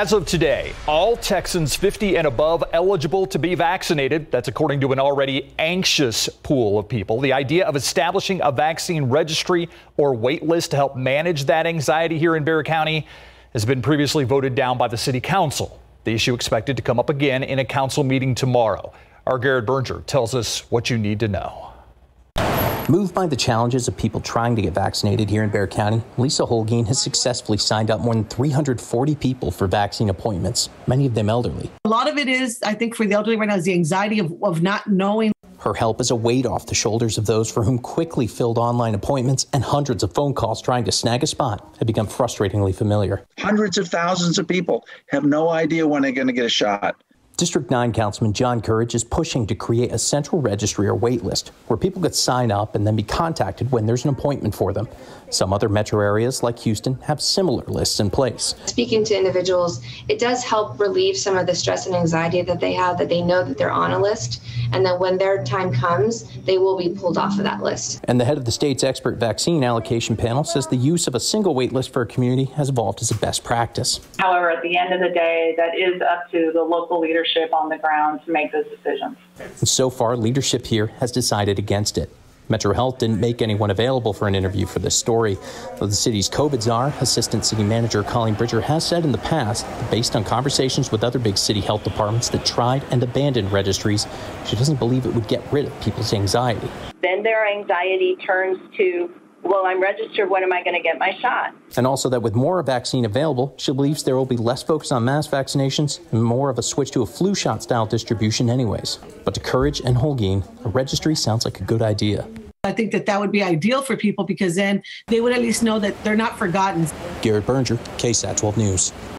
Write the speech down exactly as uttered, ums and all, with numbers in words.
As of today, all Texans fifty and above eligible to be vaccinated. That's according to an already anxious pool of people. The idea of establishing a vaccine registry or wait list to help manage that anxiety here in Bexar County has been previously voted down by the city council. The issue expected to come up again in a council meeting tomorrow. Our Garrett Berger tells us what you need to know. Moved by the challenges of people trying to get vaccinated here in Bexar County, Lisa Holguin has successfully signed up more than three hundred forty people for vaccine appointments, many of them elderly. A lot of it is, I think, for the elderly right now is the anxiety of, of not knowing. Her help is a weight off the shoulders of those for whom quickly filled online appointments and hundreds of phone calls trying to snag a spot had become frustratingly familiar. Hundreds of thousands of people have no idea when they're going to get a shot. District nine Councilman John Courage is pushing to create a central registry or wait list where people could sign up and then be contacted when there's an appointment for them. Some other metro areas like Houston have similar lists in place. Speaking to individuals, it does help relieve some of the stress and anxiety that they have, that they know that they're on a list, and that when their time comes, they will be pulled off of that list. And the head of the state's expert vaccine allocation panel says the use of a single wait list for a community has evolved as a best practice. However, at the end of the day, that is up to the local leadership on the ground to make those decisions. And so far, leadership here has decided against it. Metro Health didn't make anyone available for an interview for this story. Though the city's COVID czar, Assistant City Manager Colleen Bridger, has said in the past that based on conversations with other big city health departments that tried and abandoned registries, she doesn't believe it would get rid of people's anxiety. Then their anxiety turns to, well, I'm registered, when am I going to get my shot? And also that with more vaccine available, she believes there will be less focus on mass vaccinations and more of a switch to a flu shot style distribution anyways. But to Courage and Holguin, a registry sounds like a good idea. I think that that would be ideal for people because then they would at least know that they're not forgotten. Garrett Berger, KSAT twelve News.